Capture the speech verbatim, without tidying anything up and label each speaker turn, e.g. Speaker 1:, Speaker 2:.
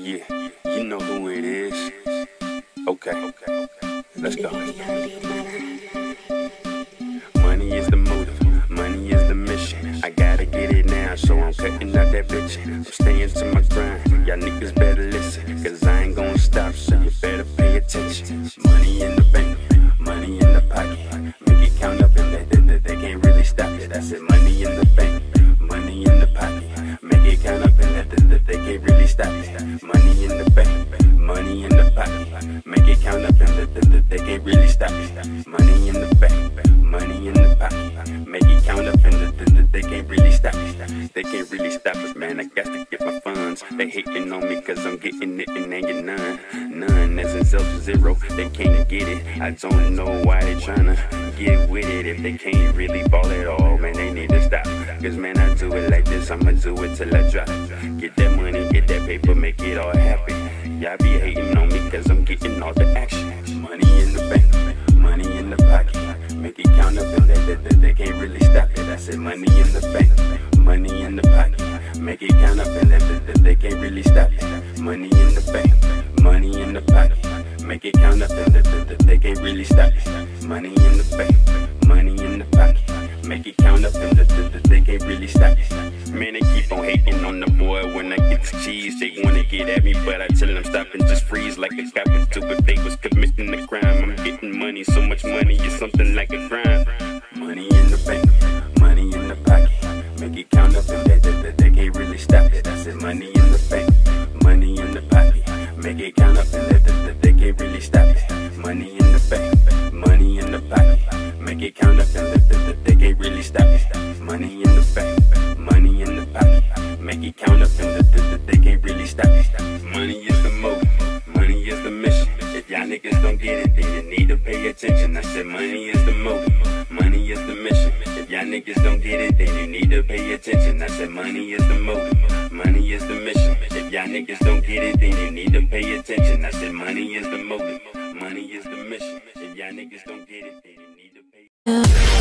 Speaker 1: Yeah, you know who it is. Okay, let's go. Money is the motive, money is the mission. I gotta get it now, so I'm cutting out that bitch. I'm staying to my grind, y'all niggas better listen, cause I ain't gonna stop, so you better pay attention. Money in the bank, money in the pocket, make it count up and they, they, they, they can't really stop it. I said money in the bank, money in the pocket, make it count up and they, they, they can't really stop it. Money in the bank, money in the pocket, make it count up and they, they, they can't really stop it. Money in the bank, money in the pocket, make it count up and they, they, they can't really stop it. They can't really stop us, man, I got to get my funds. They hating on me cause I'm getting it and they get none. None as in self zero, they can't get it. I don't know why they tryna get with it if they can't really ball at all. Man, they need to stop, cause man, I do it like this, I'ma do it till I drop. Get that money, get that paper, make it all happy. Y'all be hating on me cause I'm getting all the action. Money in the bank, money in the pocket, make it count up and they, they, they, they can't really stop it. I said money in the bank, money in the pocket, make it count up and they, they, they, they can't really stop it. Money in the bank, money in the pocket, make it count up and they, they, they, they can't really stop it. Money in the bank, money in the pocket, make it count up and they, they, they, they can't really stop it. Man, they keep on hating on the boy when I get the cheese. They wanna get at me, but I tell them stop and just freeze like a cop would do if they was committing a crime. I'm getting money, so much money, it's something like a crime. Money in the bank, money in the pocket, make it count up and they, they, they, they can't really stop it. I said money in the bank, money in the pocket, make it count up and they, they, they, they can't really stop it. Money in the bank, money in the pocket, make it count up and they, they, they, they can't really stop it. Money in the bank, money in the pocket, make it count up and they, they, they, they can't really stop it. Money is the motive, money is the mission. If y'all niggas don't get it, then you need to pay attention. I said money is the motive, money is the mission. If y'all niggas don't get it, then you need to pay attention. I said money is the motive, money is the mission. If y'all niggas don't get it, then you need to pay attention. I said money is the motive, money is the mission. If y'all niggas don't get it, then you need to pay attention.